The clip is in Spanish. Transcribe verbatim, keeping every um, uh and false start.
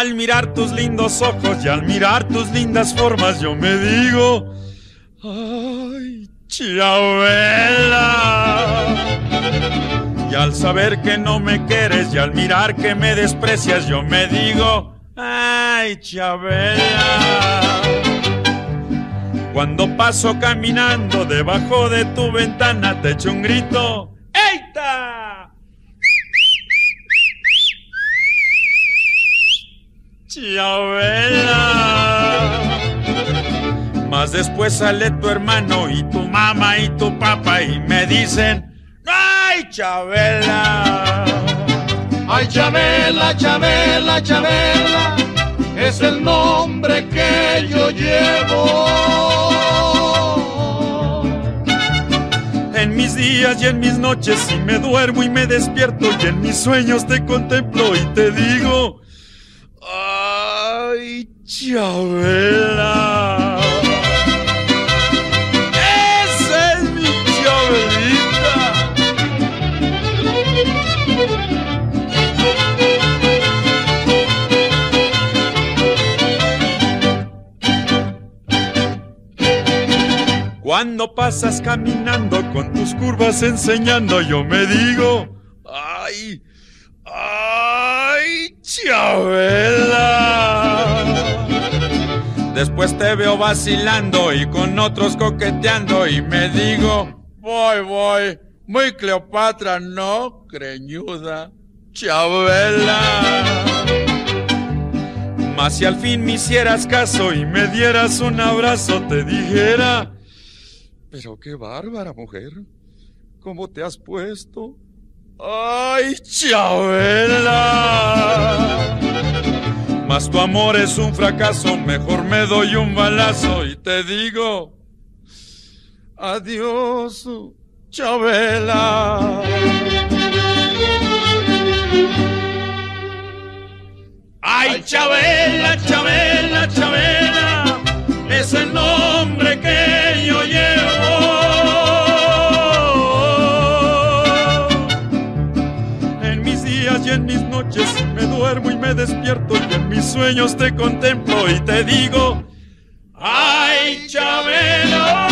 Al mirar tus lindos ojos y al mirar tus lindas formas, yo me digo, ay, Chabela. Y al saber que no me quieres y al mirar que me desprecias, yo me digo, ay, Chabela. Cuando paso caminando debajo de tu ventana, te echo un grito, ¡eita! Chabela. Más después sale tu hermano y tu mamá y tu papá y me dicen, ¡ay, Chabela! Ay, Chabela, Chabela, Chabela, es el nombre que yo llevo. En mis días y en mis noches, y me duermo y me despierto, y en mis sueños te contemplo y te digo, ay, Chabela. Esa es mi Chabelita. Cuando pasas caminando con tus curvas enseñando, yo me digo, ay, ay, Chabela. Después te veo vacilando y con otros coqueteando y me digo, voy, voy, muy Cleopatra, ¿no? Creñuda, Chabela. Mas si al fin me hicieras caso y me dieras un abrazo, te dijera, pero qué bárbara, mujer, ¿cómo te has puesto? ¡Ay, Chabela! Mas tu amor es un fracaso, mejor me doy un balazo y te digo, adiós, Chabela. ¡Ay, Chabela, Chabela, Chabela! Es el nombre que yo llevo. En mis días y en mis noches me duermo y me despierto y en mis sueños te contemplo y te digo, ¡ay, Chabela!